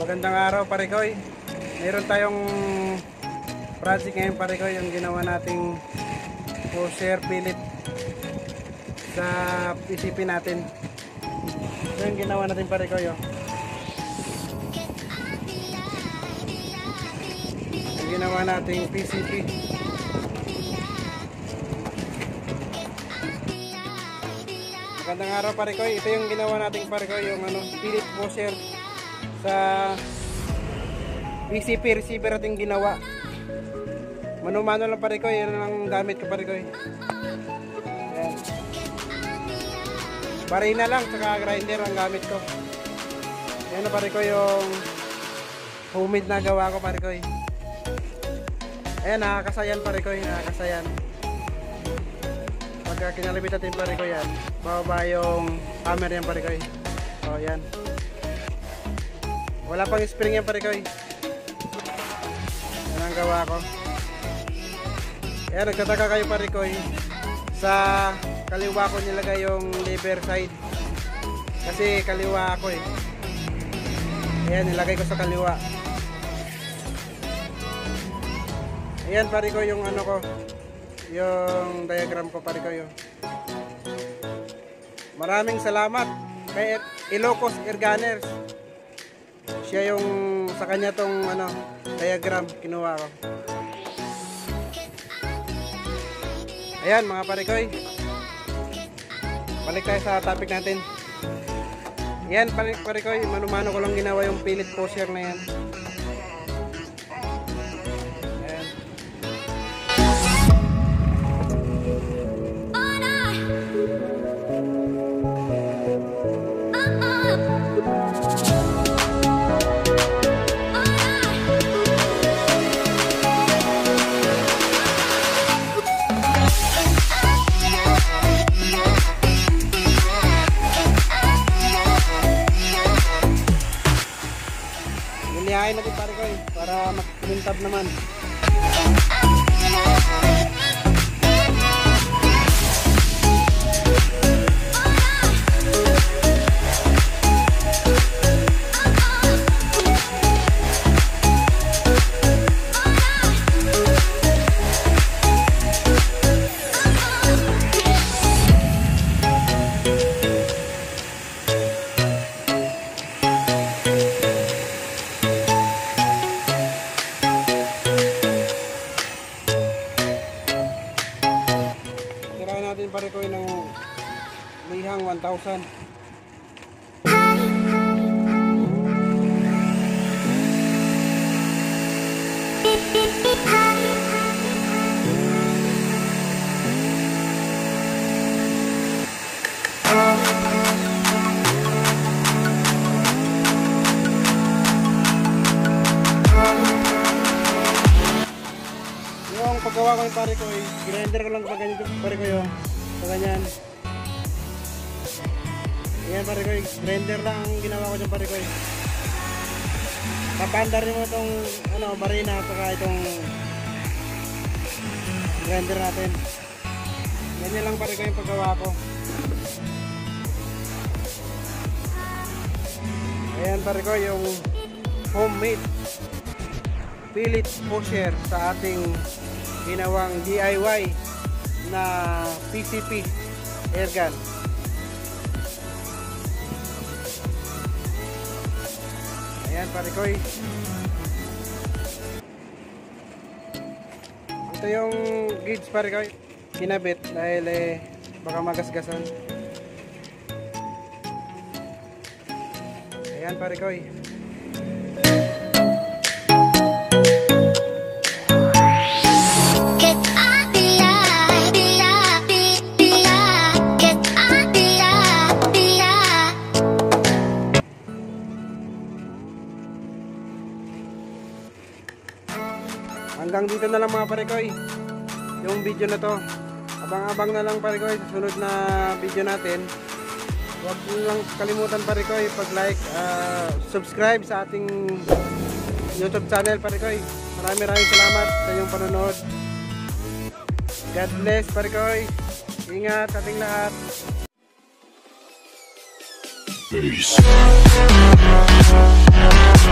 Magandang araw Parikoy. Meron tayong project ngayon Parikoy, yung ginawa nating pusher pilit sa PCP natin. Ito yung ginawa natin Parikoy. Yung ginawa nating PCP. Magandang araw Parikoy. Ito yung ginawa nating Parikoy, yung pilit pusher sa PCP receiver ating ginawa. Mano-mano lang Parikoy, yan ang gamit ko Parikoy. Ayan. Barina lang, saka grinder ang gamit ko. Ayan na Parikoy yung homemade na gawa ko Parikoy. Ayan, nakakasayan Parikoy, nakakasayan. Pagka kinalibit natin Parikoy yan, bababa yung hammer yan Parikoy. O yan. Wala pang spring yan Parikoy. Yan ang gawa ko. Kaya nagtataka kayo Parikoy, sa kaliwa ko nilagay yung lever side kasi kaliwa ako eh. Ayan, nilagay ko sa kaliwa. Ayan Parikoy yung ano ko, yung diagram ko Parikoy. Maraming salamat kay Ilocos Airgunners. Siya yung sa kanya tong diagram kinuha ko. Ayan mga Parikoy, balik tayo sa topic natin. Ayan Parikoy, mano-mano ko lang ginawa yung pilit pusher na yan. Ayan. Nilihain natin Parikoy para makintab naman. Natin Parikoy ng lihang 1,000. Yung paggawa ko ng Parikoy, grinder ko lang pag ganyan Parikoy. Ganyan. Ayan Parikoy, grinder lang ang ginawa ko dyan Parikoy. Papandar mo itong barina at saka itong grinder natin. Ganyan lang Parikoy yung paggawa ko. Ayan Parikoy yung homemade pilit pusher sa ating ginawang DIY na PCP airgun. Ayan Parikoy, ito yung gauge Parikoy, kinabit dahil baka magasgasan. Ayan Parikoy. Hanggang dito na lang mga Parikoy yung video na to. Abang-abang na lang Parikoy sa sunod na video natin. Huwag lang kalimutan Parikoy pag-like, subscribe sa ating YouTube channel Parikoy. Maraming salamat sa inyong panonood. God bless Parikoy. Ingat sa ating lahat. Peace.